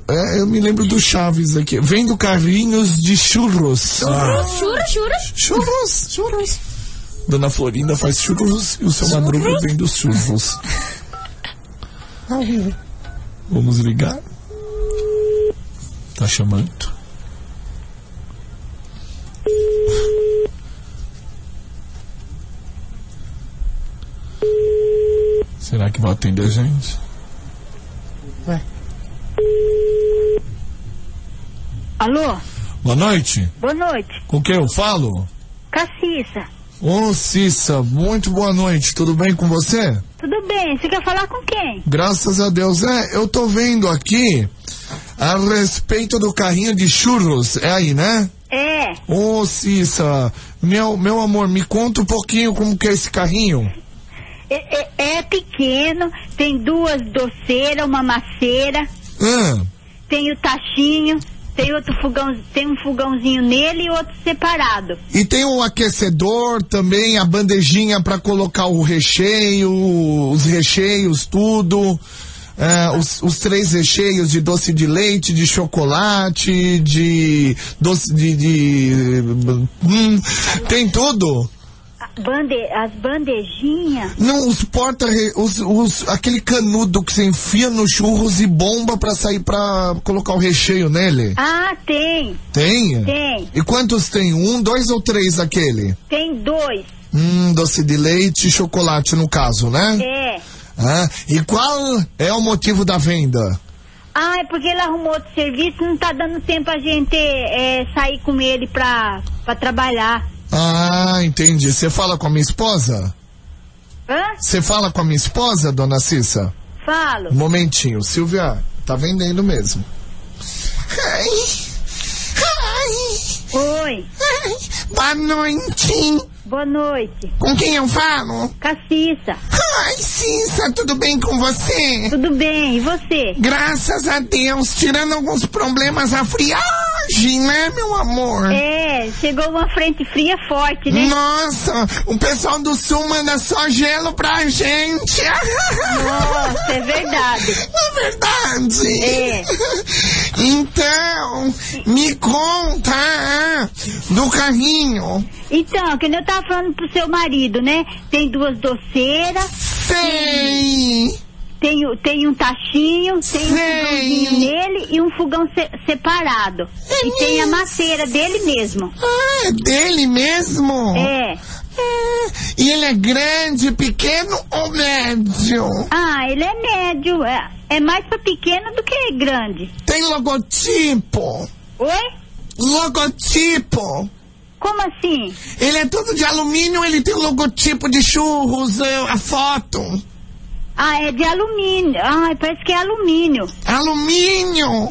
Eu me lembro do Chaves aqui. Vendo carrinhos de churros. Churros. Dona Florinda faz churros e o seu Madruga vende os churros. Vamos ligar. Tá chamando. Será que vai atender a gente? Vai. Alô? Boa noite. Boa noite. Com quem eu falo? Cissa. Ô, Cissa, muito boa noite. Tudo bem com você? Tudo bem. Você quer falar com quem? Graças a Deus. Eu tô vendo aqui a respeito do carrinho de churros. É aí, né? É. Ô, Cissa, meu amor, me conta um pouquinho como que é esse carrinho. É pequeno, tem 2 doceiras, uma maceira, tem o tachinho, tem outro fogão, tem um fogãozinho nele e outro separado. E tem o aquecedor também, a bandejinha para colocar o recheio, os recheios, tudo. Os 3 recheios de doce de leite, de chocolate, de doce tem tudo. As bandejinhas? Não, aquele canudo que você enfia no churros e bomba pra sair pra colocar o recheio nele. Ah, tem. Tem? Tem. E quantos tem? 1, 2 ou 3 aquele? Tem 2. Doce de leite e chocolate no caso, né? É. E qual é o motivo da venda? É porque ele arrumou outro serviço, não tá dando tempo a gente sair com ele pra trabalhar. Entendi. Você fala com a minha esposa? Você fala com a minha esposa, dona Cissa? Falo. Um momentinho. Silvia, tá vendendo mesmo. Oi. Boa noite. Boa noite. Com quem eu falo? Cissa. Cissa, tudo bem com você? Tudo bem, e você? Graças a Deus, tirando alguns problemas, a friagem, né, meu amor? Chegou uma frente fria forte, né? Nossa, o pessoal do Sul manda só gelo pra gente. Nossa, é verdade. É verdade? Então, me conta do carrinho. Então, que nem eu tava falando pro seu marido, né? Tem 2 doceiras. Sei. Tem um tachinho, tem um fogãozinho nele e um fogão separado. E tem a maceira dele mesmo. É dele mesmo? E ele é grande, pequeno ou médio? Ele é médio. É mais pra pequeno do que grande. Tem logotipo? Oi? Logotipo? Como assim? Ele é todo de alumínio, ele tem o logotipo de churros, a foto. É de alumínio. Parece que é alumínio. Alumínio?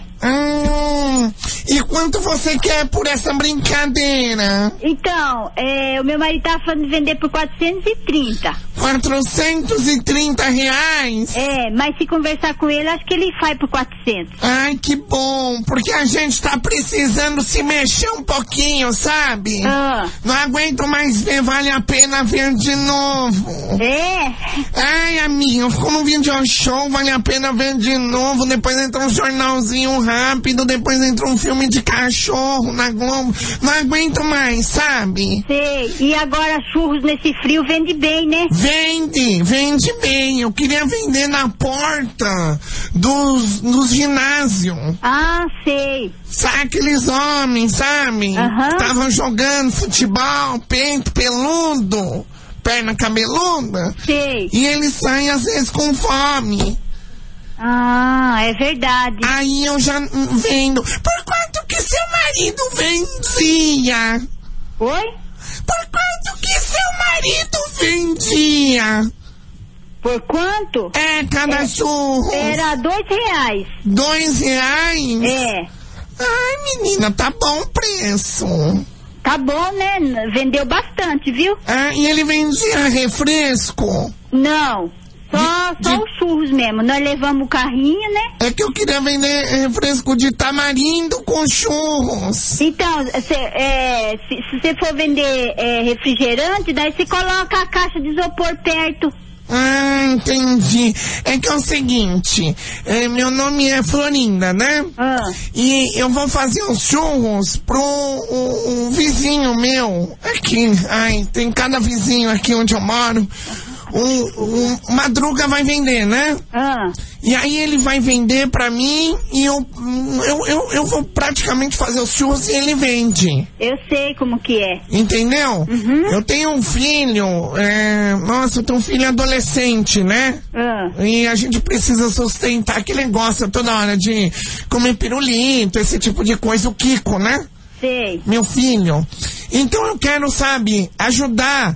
E quanto você quer por essa brincadeira? Então, o meu marido tava falando de vender por 430. 430 reais? Mas se conversar com ele, acho que ele faz por 400. Ai, que bom, porque a gente tá precisando se mexer um pouquinho, sabe? Não aguento mais ver, vale a pena ver de novo. Ai, amiga, ficou no vídeo show, vale a pena ver de novo, depois entra um jornalzinho rápido, depois entra um filme de cachorro na Globo, não aguento mais, sabe? Sei, e agora churros nesse frio vende bem, né? Vende bem, eu queria vender na porta dos ginásios. Sei. Sabe aqueles homens, sabe? Estavam jogando futebol, peito peludo, perna cabeluda. Sei. E eles saem às vezes com fome. É verdade. Aí eu já vendo. Por quanto que seu marido vendia? Oi? Por quanto que seu marido vendia? Por quanto? Cada churro. Era R$2. R$2? Ai, menina, tá bom o preço. Tá bom, né? Vendeu bastante, viu? E ele vendia refresco? Não. Só os churros mesmo. Nós levamos o carrinho, né? É que eu queria vender refresco de tamarindo com churros. Então, se você for vender refrigerante, daí você coloca a caixa de isopor perto. Entendi. É que é o seguinte, meu nome é Florinda, né? E eu vou fazer os churros pro um vizinho meu aqui. Ai, tem cada vizinho aqui onde eu moro. Madruga vai vender, né? E aí ele vai vender pra mim e eu vou praticamente fazer os churros e ele vende. Eu sei como que é. Entendeu? Eu tenho um filho, eu tenho um filho adolescente, né? E a gente precisa sustentar, que ele gosta toda hora de comer pirulito, esse tipo de coisa, o Kiko, né? Sei. Meu filho. Então eu quero, sabe, ajudar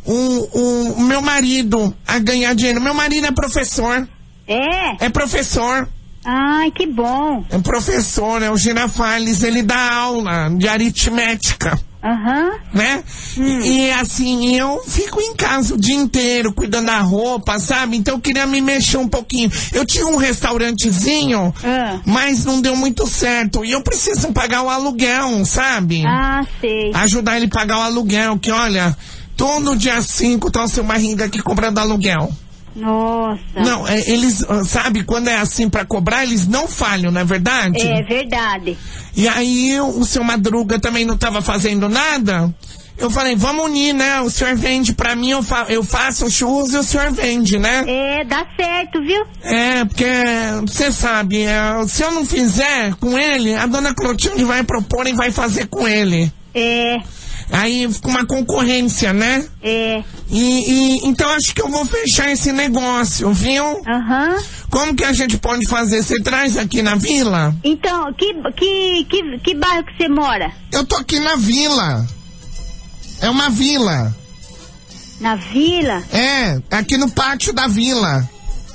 o meu marido a ganhar dinheiro. Meu marido é professor. É professor. Ai, que bom. É professor, é o Girafales, ele dá aula de aritmética. Né? E assim, eu fico em casa o dia inteiro, cuidando da roupa, sabe? Então eu queria me mexer um pouquinho. Eu tinha um restaurantezinho, mas não deu muito certo. E eu preciso pagar o aluguel, sabe? Sei. Ajudar ele a pagar o aluguel, que olha, todo dia 5 tá o seu barriga aqui cobrando aluguel. Nossa. Não, eles, sabe, quando é assim pra cobrar, eles não falham, não é verdade? É verdade. E aí o seu Madruga também não tava fazendo nada. Eu falei, vamos unir, né? O senhor vende pra mim, eu faço os churros e o senhor vende, né? Dá certo, viu? Porque, você sabe, se eu não fizer com ele, a dona Clotilde vai propor e vai fazer com ele. Aí fica uma concorrência, né? Então acho que eu vou fechar esse negócio, viu? Como que a gente pode fazer? Você traz aqui na vila? Então, que bairro que você mora? Eu tô aqui na vila. É uma vila. Na vila? Aqui no pátio da vila.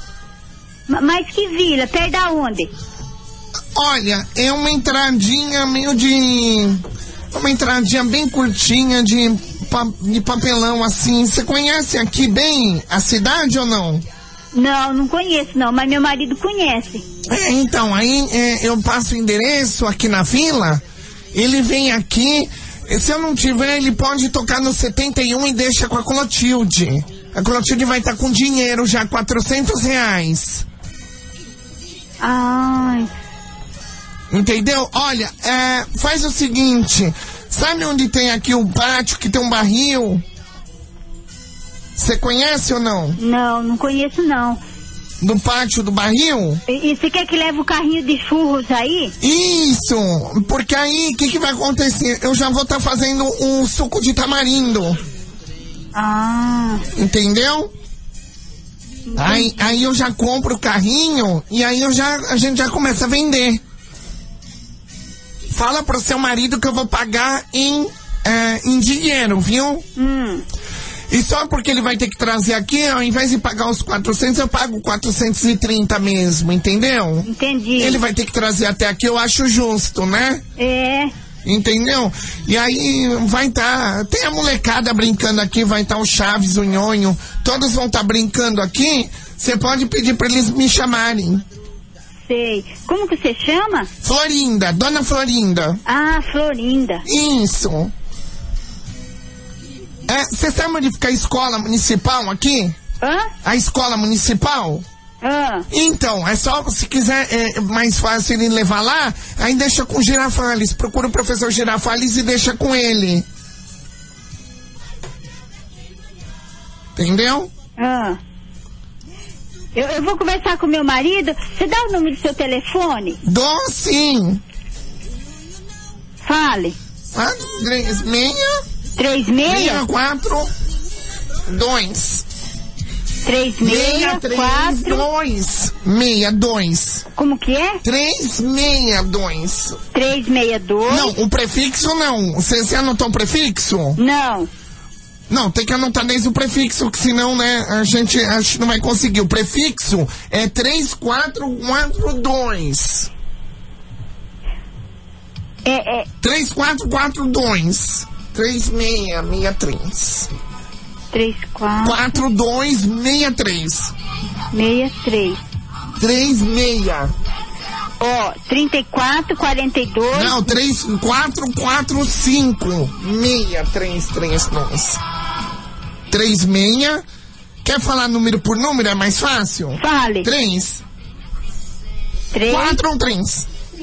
Mas que vila? Perto da onde? Olha, é uma entradinha meio de... Uma entradinha bem curtinha de papelão, assim. Você conhece aqui bem a cidade ou não? Não conheço não, mas meu marido conhece. Então, aí eu passo o endereço aqui na vila, ele vem aqui, se eu não tiver, ele pode tocar no 71 e deixa com a Clotilde. A Clotilde vai estar com dinheiro já, R$400. Entendeu? Olha, faz o seguinte, sabe onde tem aqui o pátio que tem um barril? Você conhece ou não? Não conheço não. No pátio do barril? E você quer que leve o carrinho de churros aí? Isso, porque aí o que vai acontecer? Eu já vou estar fazendo um suco de tamarindo. Entendeu? Aí eu já compro o carrinho e aí a gente já começa a vender. Fala pro seu marido que eu vou pagar em dinheiro, viu? E só porque ele vai ter que trazer aqui, ao invés de pagar os 400, eu pago 430 mesmo, entendeu? Entendi. Ele vai ter que trazer até aqui, eu acho justo, né? Entendeu? E aí vai estar... tem a molecada brincando aqui, vai estar o Chaves, o Nhonho, todos vão estar brincando aqui. Você pode pedir pra eles me chamarem. Sei. Como que você chama? Florinda, Dona Florinda. Florinda. Isso. Você sabe onde fica a escola municipal aqui? A escola municipal? Então, é só, se quiser, é mais fácil ele levar lá, aí deixa com o Girafales, procura o professor Girafales e deixa com ele. Entendeu? Eu vou conversar com meu marido. Você dá o número do seu telefone? Dou sim. Fale. 3664 2 3642 62. Como que é? 362. 362. Não, o prefixo não. Você anotou o prefixo? Não, tem que anotar desde o prefixo, que senão, né, a gente não vai conseguir. O prefixo é 3442. 3442. 3663. 4263. 36. 3442. Não, 3445 6332. 36. Quer falar número por número? É mais fácil? Fale. 3. 4 ou 3?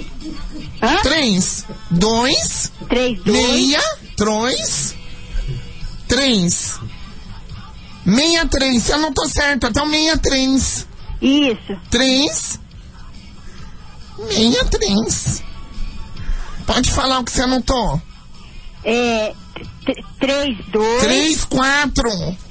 3. 2. 3, 2. 6. 3. 63. Você anotou certo, até o 63. Isso. 3. 63. Pode falar o que você anotou. 3, 2. 3, 4.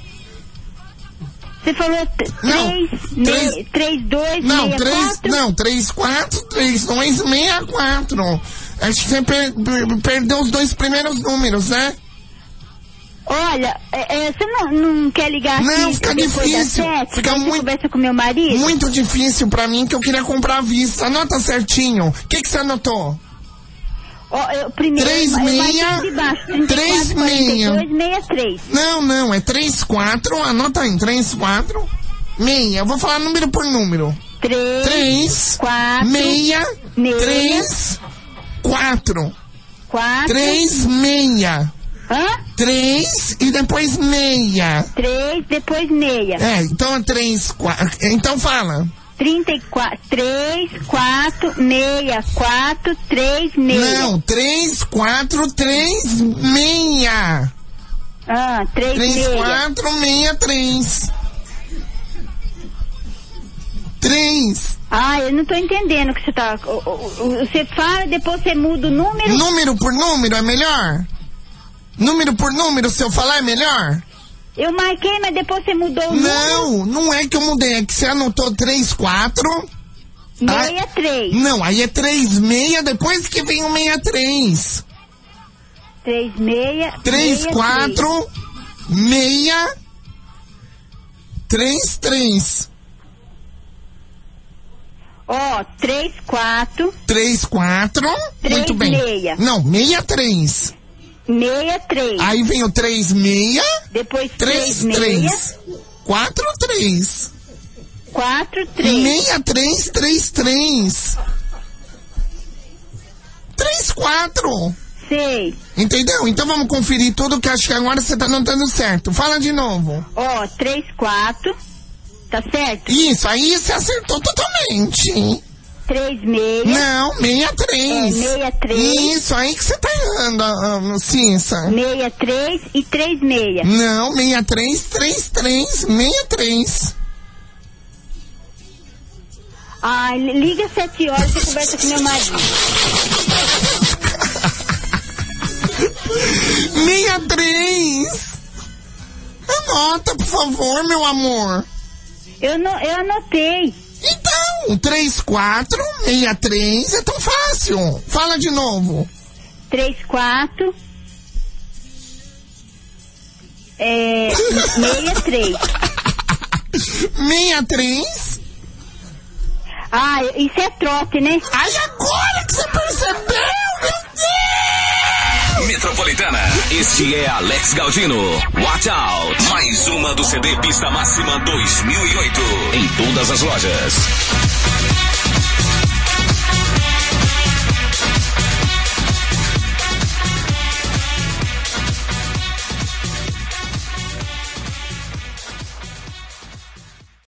Você falou 3, 2, não, 6, 4? Não, 3, 4, 3, 2, 6, 4. Acho que você perdeu os 2 primeiros números, né? Olha, você não quer ligar aqui? Não, fica difícil. Fica muito... conversa com meu marido? Muito difícil pra mim, que eu queria comprar à vista. Anota certinho. O que você anotou? Primeiro, 3, 6, 3, 6. 63. Não, é 3, 4. Anota aí, 3, 4, 6. Eu vou falar número por número. 3, 4, 6, 3, 4. 3, 6. 3 e depois 6. 3, depois 6. Então é 3, 4. Então fala. 34, 3, 4, 6, 4, 3, 6. Não, 3, 4, 3, 6. 3, 4, 6, 3. 3. Eu não tô entendendo o que você tá... Você fala e depois você muda o número? Número por número é melhor? Número por número, se eu falar, é melhor? Eu marquei, mas depois você mudou o número? Não é que eu mudei, é que você anotou 3, 4... 63. Não, aí é 3, 6, depois que vem o 63. 3, 6... 3, 4, 6, 3, 3. 3, 4... 3, 4... 3, muito bem. 6. Não, 63. 63. Aí vem o 3, 6. Depois 3, 3. 4, 3. 4, 3. 63, 3, 3. 3, 4. Sei. Entendeu? Então vamos conferir tudo, que acho que agora você tá anotando certo. Fala de novo. 3, 4. Tá certo? Isso, aí você acertou totalmente. 3, 6. Não, 63. 63. Isso, aí que você tá errando, Cissa. 63 e 3, 6. Não, 63, 3, 3, 63. Liga 7 horas e conversa com meu marido. 63. Anota, por favor, meu amor. Eu anotei. Então, 3, 4, 63 é tão fácil. Fala de novo. 3, 4, 63. 63. Isso é trote, né? Agora que você percebeu, meu Deus! Metropolitana, este é Alex Galdino. Watch Out. Mais uma do CD Pista Máxima 2008. Em todas as lojas.